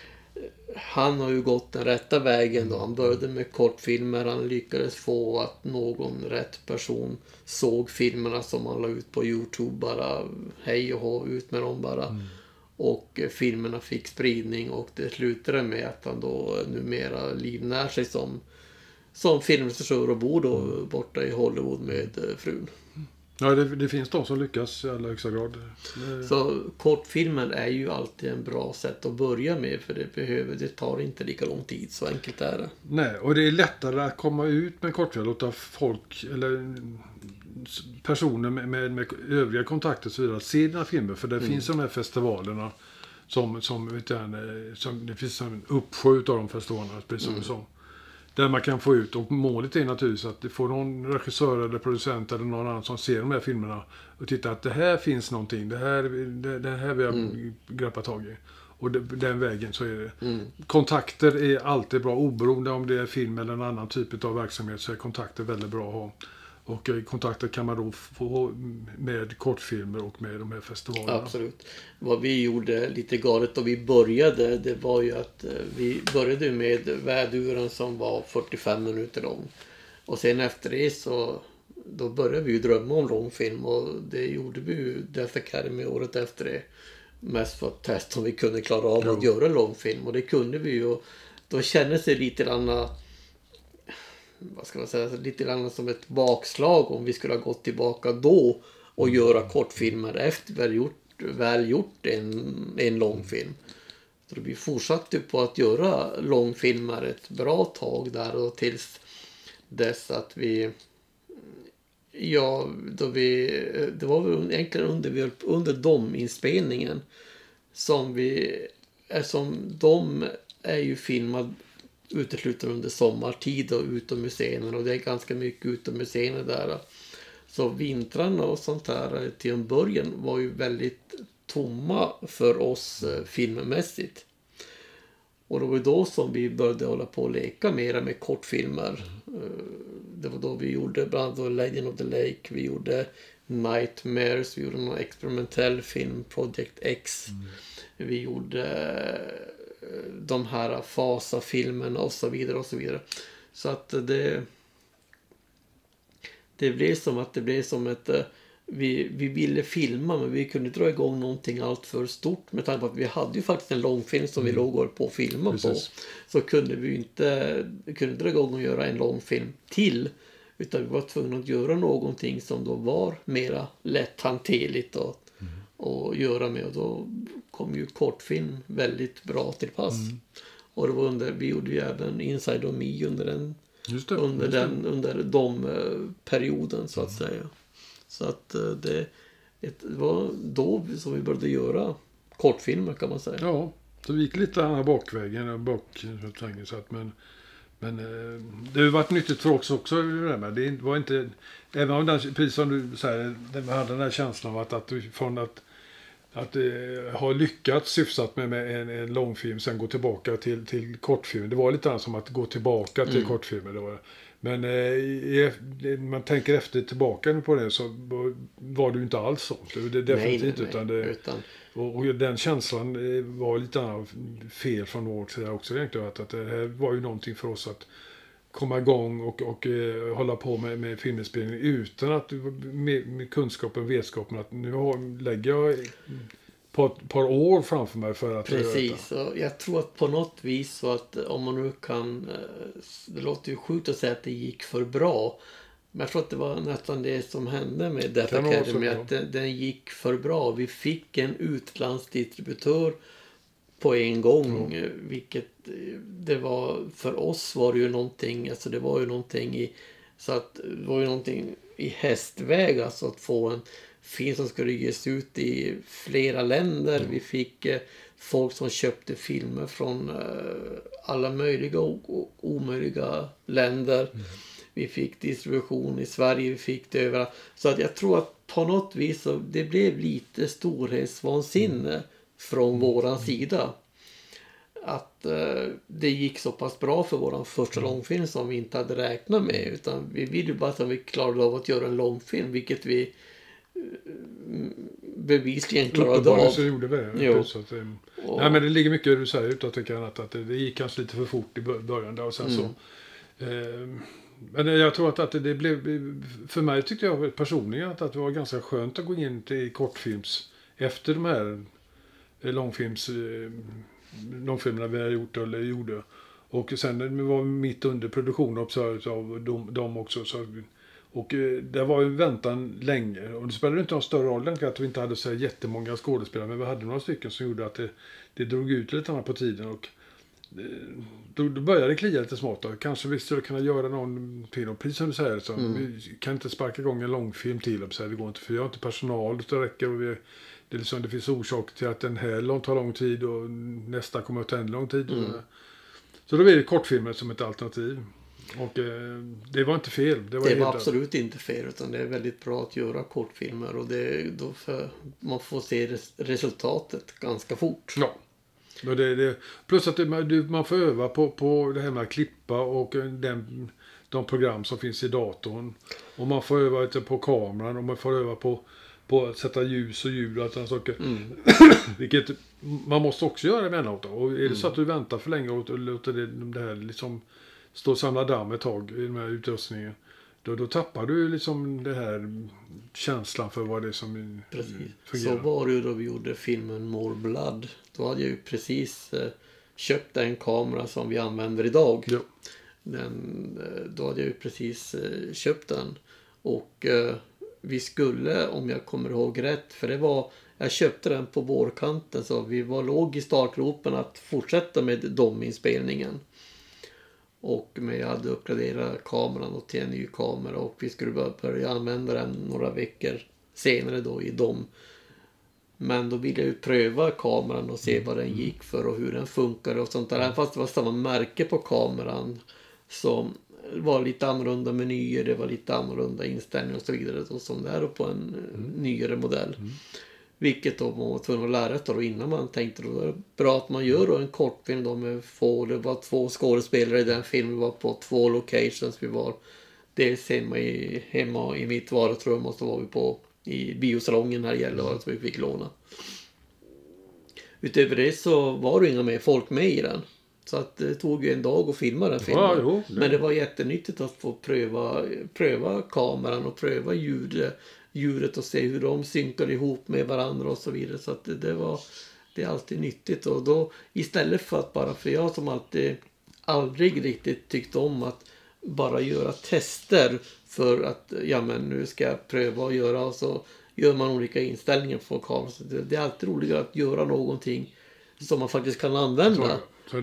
Speaker 1: han har ju gått den rätta vägen då. Han började med kortfilmer, han lyckades få att någon rätt person såg filmerna som han la ut på YouTube, bara hej och hå, ut med dem bara. Och filmerna fick spridning och det slutade med att han då numera livnär sig som filmregissör och bor då borta i Hollywood med frun.
Speaker 2: Ja, det finns de som lyckas i allra högsta grad.
Speaker 1: Så kortfilmen är ju alltid en bra sätt att börja med, för det tar inte lika lång tid, så enkelt är det.
Speaker 2: Nej, och det är lättare att komma ut med kortfilm, låta folk eller personer med övriga kontakter och så vidare se dina filmer, för det finns de här festivalerna som det finns en uppsjö av de festivalerna, precis som där man kan få ut, och målet är naturligtvis att det får någon regissör eller producent eller någon annan som ser de här filmerna och tittar att det här finns någonting, det här vill jag greppa tag i. Och den vägen så är det. Kontakter är alltid bra, oberoende om det är film eller en annan typ av verksamhet, så är kontakter väldigt bra att ha. Och kontakter kan man då få med kortfilmer och med de här festivalerna.
Speaker 1: Absolut. Vad vi gjorde lite galet då vi började, det var ju att vi började med Väduren som var 45 minuter lång. Och sen efter det så då började vi ju drömma om långfilm, och det gjorde vi ju Death Academy året efter det. Mest för att testa om vi kunde klara av att göra långfilm, och det kunde vi ju. Och då kändes det lite grann, vad ska man säga, lite grann som ett bakslag om vi skulle ha gått tillbaka då och göra kortfilmer efter väl gjort en långfilm. Så vi fortsatte på att göra långfilmer ett bra tag där, och tills dess att det var väl egentligen under de inspelningen de är ju filmad uteslutande under sommartid och utomhusscener, och det är ganska mycket utomhusscener där. Så vintrarna och sånt här till en början var ju väldigt tomma för oss filmmässigt. Och det var då som vi började hålla på och leka mera med kortfilmer. Det var då vi gjorde bland annat Legend of the Lake, vi gjorde Nightmares, vi gjorde någon experimentell film, Project X. Vi gjorde de här Fasa-filmerna och så vidare och så vidare. Så att det blev som ett vi ville filma, men vi kunde dra igång någonting allt för stort, med tanke på att vi hade ju faktiskt en långfilm som vi låg på att filma på. Så kunde vi inte dra igång och göra en långfilm till, utan vi var tvungna att göra någonting som då var mera lätthanterligt och göra med, och då kom ju kortfilm väldigt bra till pass. Och det var vi gjorde ju även Inside of Me under de perioden så att säga. Så att det var då som vi började göra kortfilmer, kan man säga.
Speaker 2: Ja, så vi gick lite här bakvägen så att men det har varit nyttigt för oss också. Det var inte, även om precis som du säger, man hade den här känslan av att från att ha lyckats hyfsat med en långfilm, sen gå tillbaka till kortfilm. Det var lite annat som att gå tillbaka till kortfilmer. Det var, men man tänker efter tillbaka på det, så var det ju inte alls så. Det är definitivt nej. Och den känslan var lite fel från vår sida också egentligen. Att det här var ju någonting för oss att komma igång och hålla på med filminspelning utan att med kunskapen och vetskapen att nu lägger jag på ett par år framför mig för att
Speaker 1: precis, och jag tror att på något vis så att om man nu kan, det låter ju sjukt att säga att det gick för bra, men jag tror att det var nästan det som hände med Death Academy, att den gick för bra. Vi fick en utlandsdistributör på en gång, vilket det var för oss var det ju någonting, alltså det var ju någonting så att det var ju någonting i hästväg, alltså att få en film som skulle ges ut i flera länder. Vi fick folk som köpte filmer från alla möjliga och omöjliga länder. Vi fick distribution i Sverige, vi fick det överallt. Så att jag tror att på något vis så det blev lite storhetsvansinne från våran sida. Att det gick så pass bra för våran första långfilm som vi inte hade räknat med. Utan vi ville bara att vi klarade av att göra en långfilm, vilket vi bevisligen klarade av.
Speaker 2: Så gjorde vi det. Så att, nej, men det ligger mycket du säger utan att tycka att det gick kanske lite för fort i början där och sen så. Men jag tror att det blev, för mig tyckte jag personligen att det var ganska skönt att gå in till kortfilms efter de här långfilmerna vi har gjort eller gjorde. Och sen var vi mitt under produktion av dem också. Och det var ju väntan länge. Och det spelade inte någon större roll att vi inte hade så jättemånga skådespelare. Men vi hade några stycken som gjorde att det drog ut lite annat på tiden. Och då började det klia lite smått. Kanske vi skulle kunna göra någon film. Och precis som du säger, så vi kan inte sparka igång en långfilm till. Och säga, det går inte, för jag har inte personal det räcker. Och det finns orsak till att den här tar lång tid och nästa kommer att ta en lång tid. Så då blir det kortfilmer som ett alternativ. Och det var inte fel. Det var
Speaker 1: absolut inte fel, utan det är väldigt bra att göra kortfilmer. Och man får se resultatet ganska fort.
Speaker 2: Ja. Plus att man får öva på det här med att klippa och de program som finns i datorn. Och man får öva på kameran och man får öva på att sätta ljus och ljud och allt sådana saker. Vilket man måste också göra emellanåt. Och är det så att du väntar för länge och låter det här liksom stå och samla damm ett tag i den här utrustningen. Då tappar du liksom det här känslan för vad det är som fungerar.
Speaker 1: Så var det ju då vi gjorde filmen More Blood. Då hade jag ju precis köpt en kamera som vi använder idag.
Speaker 2: Jo.
Speaker 1: Då hade jag ju precis köpt den. Och vi skulle, om jag kommer ihåg rätt, för jag köpte den på vårkanten, så vi låg i startgropen att fortsätta med dominspelningen. Men jag hade uppgraderat kameran till en ny kamera och vi skulle börja använda den några veckor senare då i dom. Men då ville jag ju pröva kameran och se vad den gick för och hur den funkar och sånt där. Även fast det var samma märke på kameran så var lite annorlunda menyer, det var lite annorlunda inställningar och så vidare då, som det är på en nyare modell. Vilket då man var tvungen att lära sig då innan man tänkte då var det bra att man gör då en kortfilm då med det var 2 skådespelare i den filmen, vi var på 2 locations, vi var dels hemma i mitt vardagsrum och så var vi på i biosalongen här i Gällivare som vi fick låna. Utöver det så var det inga mer folk med i den. Så att det tog ju en dag att filma den filmen. Men det var jättenyttigt att få pröva kameran och pröva ljudet och se hur de synkar ihop med varandra och så vidare. Så att det är alltid nyttigt. Och då istället för jag som alltid aldrig riktigt tyckte om att bara göra tester för att nu ska jag pröva att göra, och så gör man olika inställningar på kameran. Så det är alltid roligare att göra någonting som man faktiskt kan använda.
Speaker 2: Så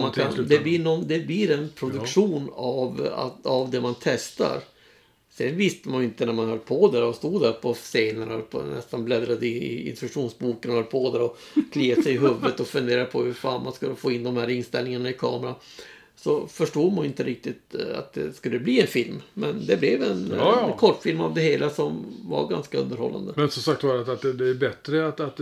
Speaker 2: det blir en produktion av det man testar. Sen visste man ju inte när man höll på där och stod där på scenen och nästan bläddrade i instruktionsboken och höll på där och kliade sig i huvudet och funderade på hur fan man skulle få in de här inställningarna i kameran. Så förstod man inte riktigt att det skulle bli en film. Men det blev en kortfilm av det hela som var ganska underhållande. Men som sagt var att det är bättre att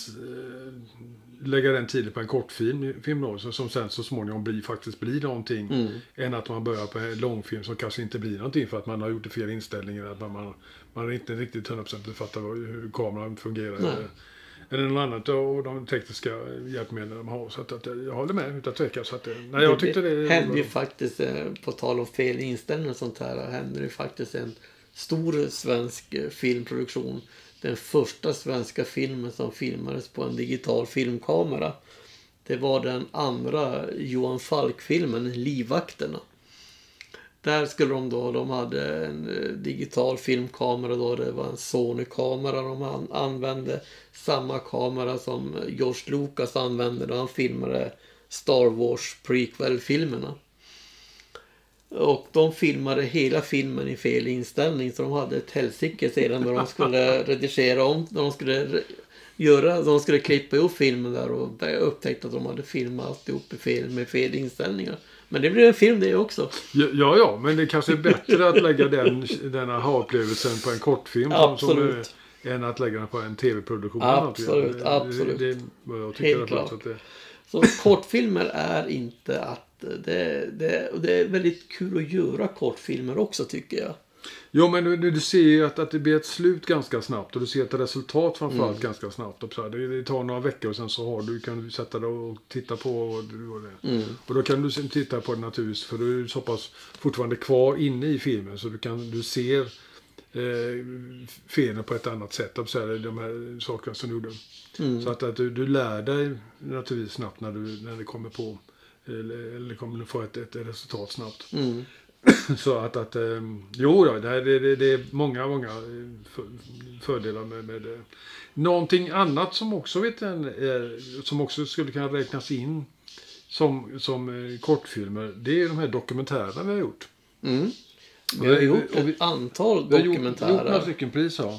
Speaker 2: lägga den tiden på en kortfilm som sen så småningom faktiskt blir någonting än att man börjar på en långfilm som kanske inte blir någonting för att man har gjort fel inställningar, att man är inte riktigt 100% fattar hur kameran fungerar eller något annat och de tekniska hjälpmedel de har, så att jag håller med utan tveka. Så att, jag tyckte det
Speaker 1: hände ju faktiskt, på tal om fel inställningar och sånt här, hände det faktiskt en stor svensk filmproduktion. Den första svenska filmen som filmades på en digital filmkamera. Det var den andra Johan Falk-filmen, Livvakterna. Där skulle de hade en digital filmkamera då, det var en Sony-kamera de använde. Samma kamera som George Lucas använde när han filmade Star Wars prequel-filmerna. Och de filmade hela filmen i fel inställning, så de hade ett helsike sedan när de skulle redigera om, när de skulle klippa ihop filmen där, och upptäckte att de hade filmat alltihop med fel inställningar. Men det blev en film det också.
Speaker 2: Ja, men det kanske är bättre att lägga den aha-upplevelsen på en kortfilm än att lägga den på en tv-produktion.
Speaker 1: Absolut.
Speaker 2: Det jag tycker helt klart.
Speaker 1: Så kortfilmer är inte att det är väldigt kul att göra kortfilmer också, tycker jag.
Speaker 2: Ja, men du ser ju att det blir ett slut ganska snabbt, och du ser ett resultat framförallt ganska snabbt. Och det tar några veckor och sen så kan du sätta dig och titta på det. Och då kan du sen titta på det naturligtvis, för du är så pass fortfarande kvar inne i filmen, så du ser filmen på ett annat sätt. De här sakerna som du gjorde. Så att du lär dig naturligtvis snabbt när det kommer på, eller kommer du få ett resultat snabbt. Så att det är många fördelar med det. Någonting annat som också som också skulle kunna räknas in som kortfilmer, det är de här dokumentärerna vi har gjort.
Speaker 1: Vi har gjort ett antal dokumentärer.
Speaker 2: Vi har gjort några stycken, precis, ja.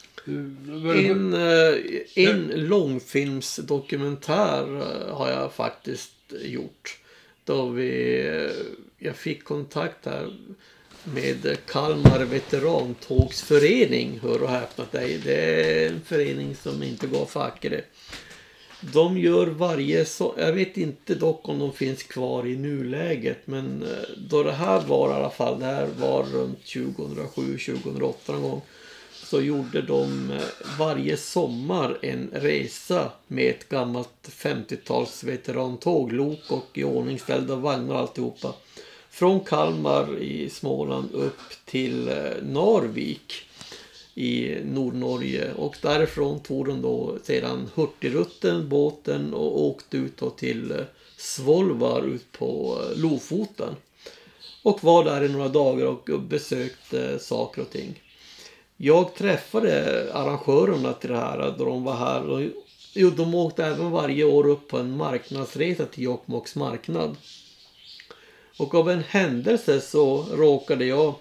Speaker 1: En långfilmsdokumentär har jag faktiskt gjort. Då jag fick kontakt här med Kalmar veterantågsförening. Hör och häpna, det är en förening som inte går fackare. De gör jag vet inte dock om de finns kvar i nuläget, men då det här var i alla fall, det här var runt 2007-2008 någon gång, så gjorde de varje sommar en resa med ett gammalt 50-tals veterantåg, lok och iordningställda vagnar alltihopa. Från Kalmar i Småland upp till Narvik i Nordnorge, och därifrån tog de då sedan Hurtigruten, båten, och åkte ut då till Svolvar ut på Lofoten. Och var där i några dagar och besökte saker och ting. Jag träffade arrangörerna till det här då de var här, och de åkte även varje år upp på en marknadsresa till Jokkmokks marknad. Och av en händelse så råkade jag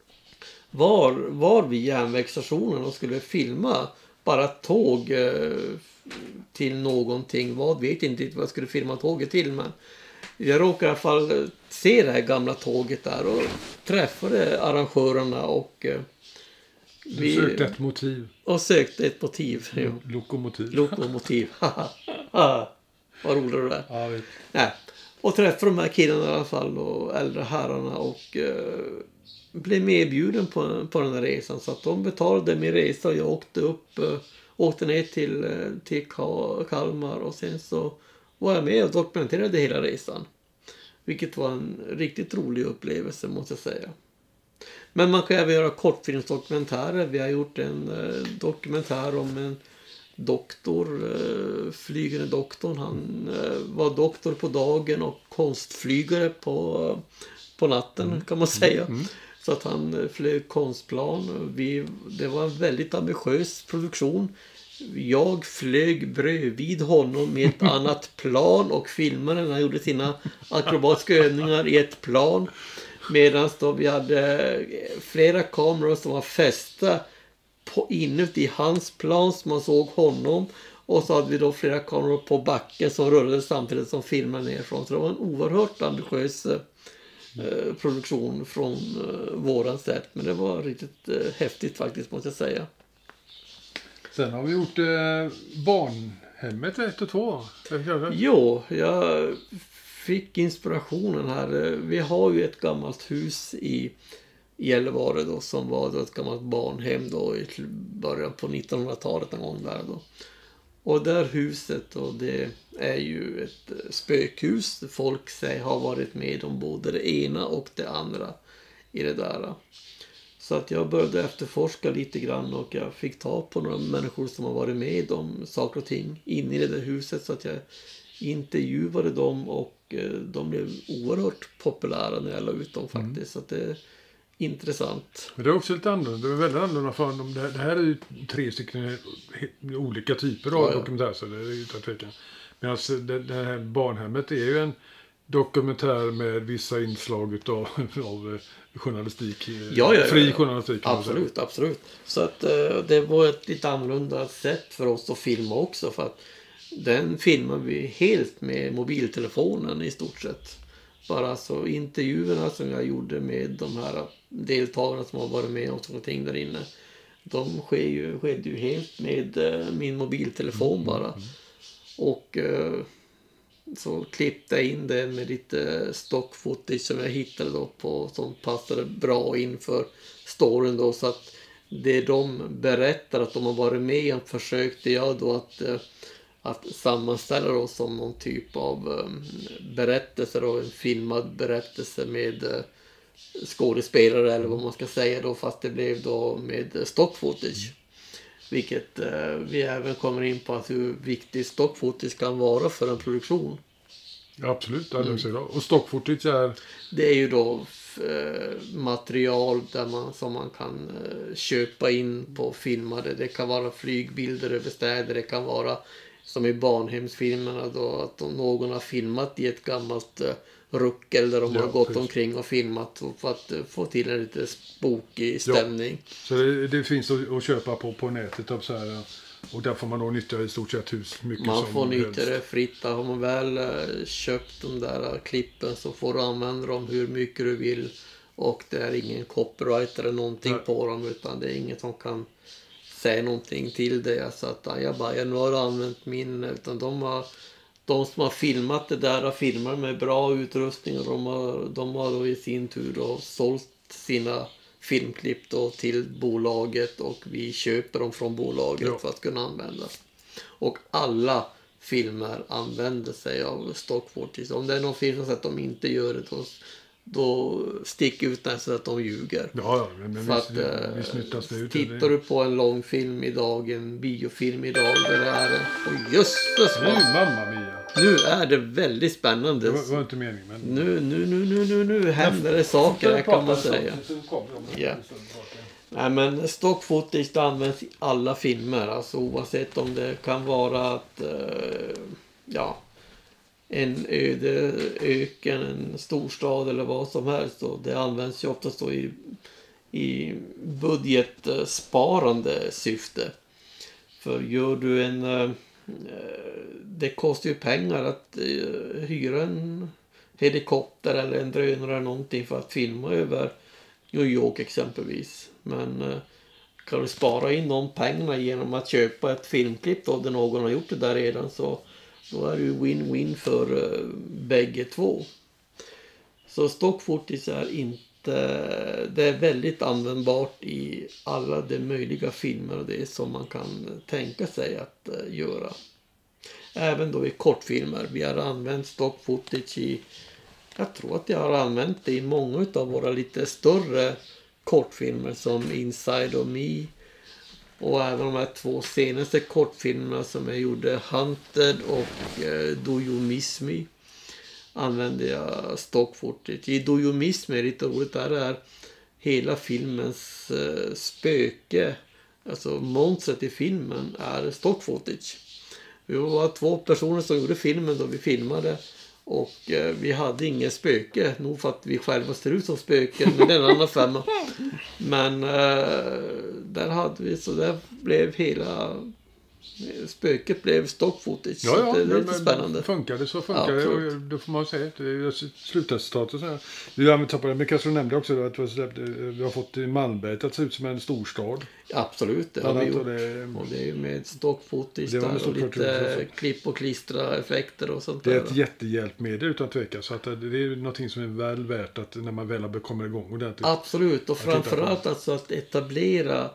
Speaker 1: var vid järnvägsstationen och skulle filma bara tåg till någonting. Vad vet inte vad jag skulle filma tåget till, men jag råkade i alla fall se det här gamla tåget där och träffade arrangörerna, och
Speaker 2: vi sökte ett motiv.
Speaker 1: Och sökte ett motiv. Lokomotiv. Vad roligt det där.
Speaker 2: Ja, vet.
Speaker 1: Nej. Och träffade de här killarna i alla fall, och äldre herrarna, och blev medbjuden på den här resan. Så att de betalade min resa, och jag åkte ner till Kalmar, och sen så var jag med och dokumenterade hela resan. Vilket var en riktigt rolig upplevelse, måste jag säga. Men man kan även göra kortfilmsdokumentärer. Vi har gjort en dokumentär om en doktor, flygande doktorn. Han var doktor på dagen och konstflygare på natten, kan man säga. Så att han flög konstplan. Det var en väldigt ambitiös produktion. Jag flög bredvid honom med ett annat plan och filmade när han gjorde sina akrobatiska övningar i ett plan. Medan då vi hade flera kameror som var fästa inuti hans plan, som man såg honom. Och så hade vi då flera kameror på backen som rullade samtidigt som filmen nerifrån. Så det var en oerhört ambitiös produktion från våran sätt. Men det var riktigt häftigt faktiskt, måste jag säga.
Speaker 2: Sen har vi gjort barnhemmet 1 och 2.
Speaker 1: Jo, jag fick inspirationen här. Vi har ju ett gammalt hus i Gällivare då, som var då ett gammalt barnhem då i början på 1900-talet en gång där då. Och där huset då, det är ju ett spökhus. Folk säger har varit med om både det ena och det andra i det där. Så att jag började efterforska lite grann, och jag fick ta på några människor som har varit med om saker och ting inne i det där huset, så att jag intervjuade dem, och de blev oerhört populära när jag la ut dem faktiskt. Så att det är intressant.
Speaker 2: Men det är också lite annorlunda. Det är väldigt annorlunda för dem. Det här är ju 3 stycken olika typer av dokumentärer, så det är utan tvekan. Men alltså det här barnhemmet är ju dokumentär med vissa inslag av journalistik.
Speaker 1: Ja.
Speaker 2: Fri journalistik.
Speaker 1: Absolut. Så att det var ett lite annorlunda sätt för oss att filma också. För att den filmar vi helt med mobiltelefonen i stort sett. Bara så intervjuerna som jag gjorde med de här deltagarna som har varit med och sånt där inne. De skedde ju helt med min mobiltelefon bara. Och så klippte jag in det med lite stock footage som jag hittade då på, som passade bra inför storyn då. Så att det de berättar att de har varit med om försökte jag då att sammanställa då som någon typ av berättelse då, en filmad berättelse med skådespelare eller vad man ska säga då, fast det blev då med stock footage. Vilket vi även kommer in på att hur viktigt stock footage kan vara för en produktion.
Speaker 2: Ja, absolut, och stock footage är...
Speaker 1: Det är ju då material som man kan köpa in på filmade. Det kan vara flygbilder över städer, det kan vara som i barnhemsfilmerna då, att någon har filmat i ett gammalt ruckel där de har gått omkring och filmat för att få till en lite spooky stämning.
Speaker 2: Ja. Så det finns att köpa på nätet och så här, och där får man då nyttja i stort sett hur mycket
Speaker 1: man
Speaker 2: som
Speaker 1: får nyttja
Speaker 2: helst.
Speaker 1: det fritt. Har man väl köpt de där klippen så får du använda dem hur mycket du vill, och det är ingen copyright eller någonting på dem, utan det är inget som kan säga någonting till det. Så att jag nu har använt min, utan de som har filmat det där har filmat med bra utrustning, och de har då i sin tur då sålt sina filmklipp då till bolaget, och vi köper dem från bolaget för att kunna använda. Och alla filmer använder sig av stock footage. Om det är någon film som säger att de inte gör det, då sticker ut nästan att de ljuger.
Speaker 2: Ja, men visst nyttas det ut.
Speaker 1: Tittar du på en långfilm idag, en biofilm idag, där det är jösses,
Speaker 2: mamma mia.
Speaker 1: nu är det väldigt spännande.
Speaker 2: Det var inte meningen, men...
Speaker 1: Nu händer det saker här, kan man säga. Ja. Nej, men stock footage används i alla filmer, alltså oavsett om det kan vara att en öde öken, en storstad eller vad som helst. Och det används ju oftast då i budgetsparande syfte. För gör du det kostar ju pengar att hyra en helikopter eller en drönare eller någonting för att filma över New York exempelvis. Men kan du spara in de pengarna genom att köpa ett filmklipp då, där någon har gjort det där redan, så då är det ju win-win för bägge två. Så stock footage det är väldigt användbart i alla de möjliga filmer och det som man kan tänka sig att göra. Även då i kortfilmer. Vi har använt stock footage jag tror att jag har använt det i många av våra lite större kortfilmer som Inside of Me. Och även de här 2 senaste kortfilmerna som jag gjorde, Hunted och Do You Miss Me, använde jag stock footage. I Do You Miss Me, lite roligt, där är hela filmens spöke, alltså monstret i filmen, är stock footage. Vi var 2 personer som gjorde filmen då vi filmade, och vi hade ingen spöke, nog för att vi själva ser ut som spöken, men det är en annan femma. Men där hade vi, så där blev hela spöket blev stock footage.
Speaker 2: Ja,
Speaker 1: så det är lite spännande.
Speaker 2: Funkar det så funkar det, och då får man säga att det är slutresultatet. Vi har använt det, men kanske du nämnde också att vi har fått Malmberget att se ut som en storstad.
Speaker 1: Absolut, det har vi gjort. Och det är ju med stock footage där, och lite klipp och klistra effekter och sånt där.
Speaker 2: Det är ett jättehjälpmedel utan tvekan, så att det är någonting som är väl värt att när man väl kommer igång ordentligt.
Speaker 1: Absolut, och framförallt alltså att etablera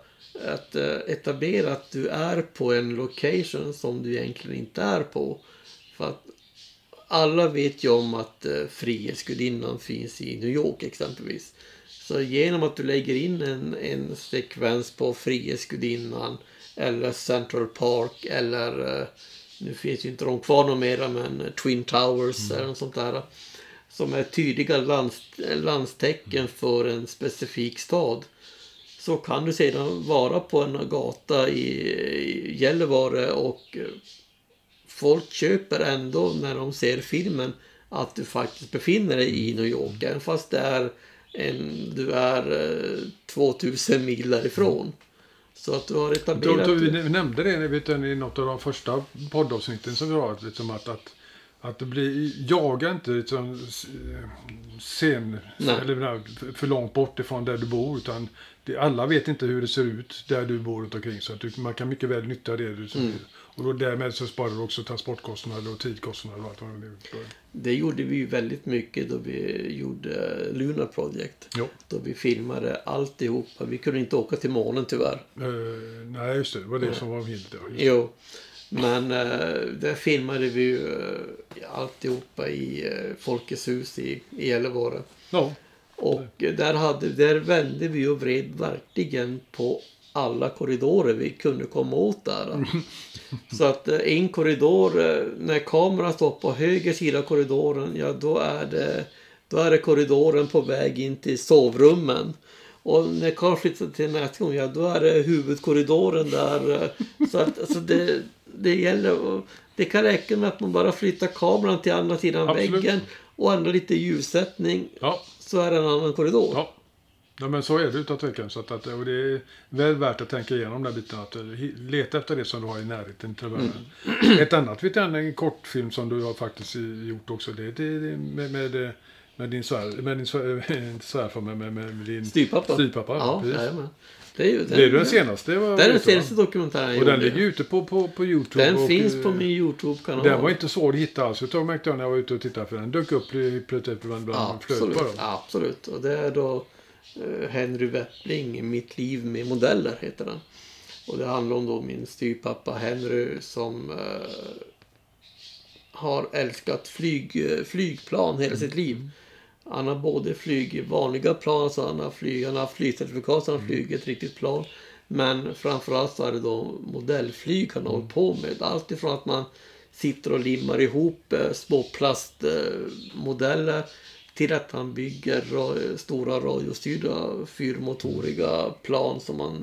Speaker 1: att du är på en location som du egentligen inte är på. För att alla vet ju om att Frihetsgudinnan finns i New York exempelvis. Så genom att du lägger in en sekvens på Frihetsgudinnan eller Central Park eller nu finns ju inte de kvar någon mera, men Twin Towers eller något sånt där, som är tydliga landstecken för en specifik stad, så kan du sedan vara på en gata i Gällivare och folk köper ändå när de ser filmen att du faktiskt befinner dig i New York. Även fast du är 2000 mil därifrån. Så att du har etablerat...
Speaker 2: Vi nämnde det i något av de första poddavsnitten som vi har. Liksom att det blir, jaga inte liksom, eller för långt bort ifrån där du bor, utan alla vet inte hur det ser ut där du bor runt omkring, så att man kan mycket väl nyttja det. Och då därmed så sparar du också transportkostnader och tidkostnader och allt vad det är. Det
Speaker 1: gjorde vi ju väldigt mycket då vi gjorde Lunar Project.
Speaker 2: Jo.
Speaker 1: Då vi filmade alltihopa. Vi kunde inte åka till månen tyvärr.
Speaker 2: Nej, just det. Det var det som var hindret.
Speaker 1: Jo. Men där filmade vi ju alltihopa i Folkets hus i Gällivare.
Speaker 2: Ja.
Speaker 1: Och där vände vi och vred verkligen på alla korridorer vi kunde komma åt där. Så att en korridor, när kameran står på höger sida av korridoren, ja då är det korridoren på väg in till sovrummen. Och när Carl flyttar till nästa gång, ja då är det huvudkorridoren där. Så att alltså det gäller, det kan räcka med att man bara flyttar kameran till andra sidan väggen och ändra lite ljussättning.
Speaker 2: Ja.
Speaker 1: Så är det en annan korridor.
Speaker 2: Ja. Ja, men så är det utan tvekan. Så att, och det är väl värt att tänka igenom den biten. Att leta efter det som du har i närheten till världen. Ett annat, en kortfilm som du har faktiskt gjort också. Det är med din svärfar, med din
Speaker 1: styvpappa.
Speaker 2: Ja,
Speaker 1: det är
Speaker 2: den senaste. Det är den
Speaker 1: senaste dokumentären.
Speaker 2: Och den ligger ute på YouTube.
Speaker 1: Den finns på min YouTube-kanal.
Speaker 2: Den var inte svår att hitta alls. Jag märkte när jag var ute och tittade, för den dök upp plötsligt bland flöt bara.
Speaker 1: Absolut. Och det är då Henry Weppling, Mitt liv med modeller heter den. Och det handlar om då min styrpappa Henry som har älskat flygplan hela sitt liv. Han har både flygit vanliga plan, så han har haft flygcertifikat, så han har flugit ett riktigt plan. Men framförallt så är det då modellflyg han har hållit på med. Allt ifrån att man sitter och limmar ihop små plastmodeller till att han bygger stora radiostyrda fyrmotoriga plan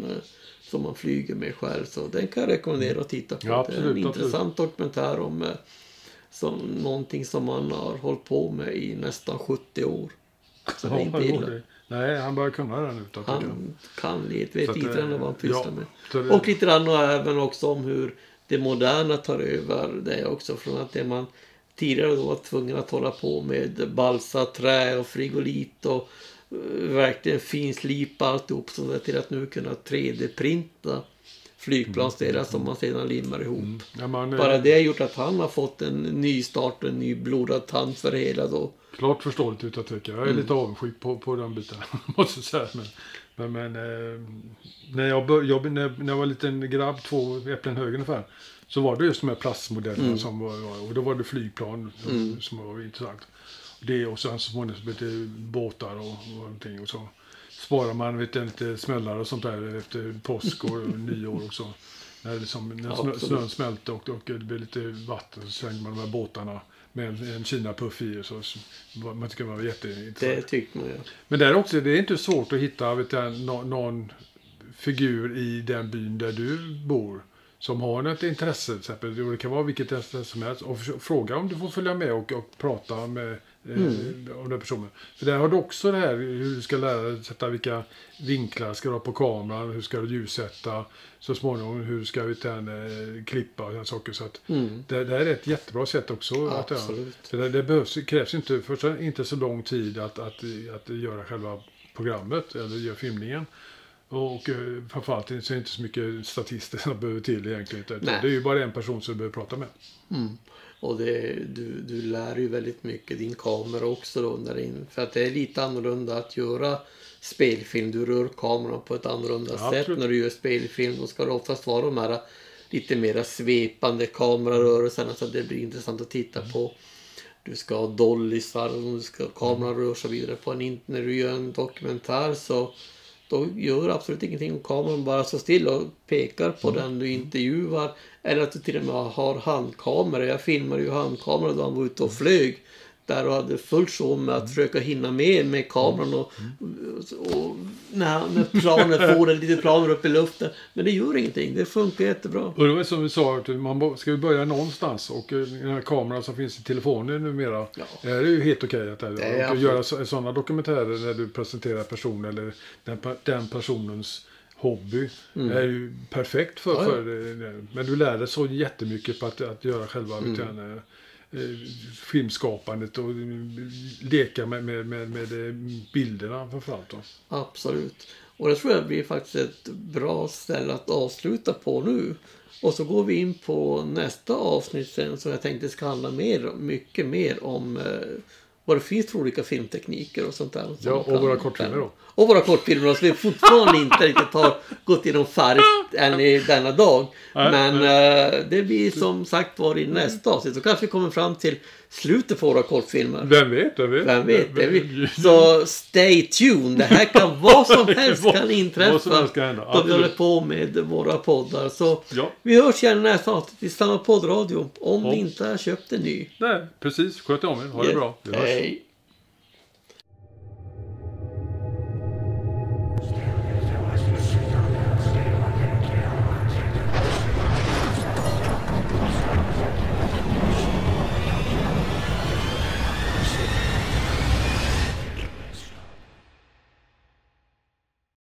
Speaker 1: som man flyger med själv. Så den kan jag rekommendera att titta på.
Speaker 2: Ja, absolut,
Speaker 1: det är en intressant dokumentär om som någonting som man har hållit på med i nästan 70 år. Så det är inte illa.
Speaker 2: Nej, han börjar kunna den nu.
Speaker 1: Han kan vet lite än vad han pysslar med. Och lite grann och även också om hur det moderna tar över det också. Från att det man tidigare då var tvungen att hålla på med balsa, trä och frigolit och verkligen finslipa alltihop så där, till att nu kunna 3D-printa flygplansdelar som man sedan limmar ihop. Bara det har gjort att han har fått en ny start och en ny blodad tand för hela då.
Speaker 2: Klart förståeligt utan tvekan. Jag är lite avundsjuk på den biten, måste jag säga. Men när jag var liten grabb, 2 äpplen hög ungefär, så var det just de här plastmodellerna som var, och då var det flygplan som var intressant. Det och sen så småningom blev det båtar och någonting, och så sparar man lite smällar och sånt där efter påsk och nyår och så. När snön smälte och det blev lite vatten, så slängde man de här båtarna med en Kina-puff i, så man tycker man var jätteintressant.
Speaker 1: Det tyckte man, ja.
Speaker 2: Men där också, det är inte svårt att hitta någon figur i den byn där du bor som har ett intresse, till exempel. Det kan vara vilket intresse som helst, och fråga om du får följa med och prata med om den personen. För där har du också det här hur du ska lära dig sätta vilka vinklar ska du ha på kameran, hur ska du ljussätta, så småningom hur ska vi klippa och saker, så att det är ett jättebra sätt också.
Speaker 1: Absolut.
Speaker 2: Det krävs inte så lång tid att göra själva programmet eller göra filmningen. Och framförallt så är det inte så mycket statister som behöver till egentligen. Det är ju bara en person som du behöver prata med.
Speaker 1: Och du lär ju väldigt mycket din kamera också då, för att det är lite annorlunda att göra spelfilm. Du rör kameran på ett annorlunda sätt när du gör spelfilm. Då ska det oftast vara de här lite mer svepande kamerarörelserna så att det blir intressant att titta på. Du ska ha dollysar och du ska kameran rör sig vidare på när du gör en dokumentär, så då gör absolut ingenting om kameran bara så still och pekar på den du intervjuar, eller att du till och med har handkamera. Jag filmade ju handkamera då han var ute och flög. där du hade fullt sjå med att försöka hinna med kameran och när planen får en liten planer upp i luften. Men det gör ingenting, det funkar jättebra.
Speaker 2: Och det var som vi sa, att man ska ju börja någonstans, och den här kameran som finns i telefonen numera, det är ju helt okej att göra sådana dokumentärer när du presenterar person eller den personens hobby är ju perfekt för men du lär dig så jättemycket på att göra själva filmskapandet och leka med bilderna framförallt då.
Speaker 1: Absolut. Och det tror jag blir faktiskt ett bra ställe att avsluta på nu. Och så går vi in på nästa avsnitt sen, som jag tänkte ska handla mycket mer om vad det finns för olika filmtekniker och sånt där.
Speaker 2: Och våra kortfilmer då.
Speaker 1: Och våra kortfilmer som vi fortfarande inte riktigt har gått igenom färdigt än i denna dag. Men det blir som sagt var i nästa avsnitt. Så kanske vi kommer fram till slutet på våra kortfilmer.
Speaker 2: Vem vet.
Speaker 1: Så stay tuned. Det här kan vad som helst kan inträffa då vi håller på med våra poddar. Så vi hörs gärna nästa avsnitt i samma poddradio om ni inte har köpt en ny.
Speaker 2: Nej, precis. Sköt om er. Ha det bra.
Speaker 1: Hej.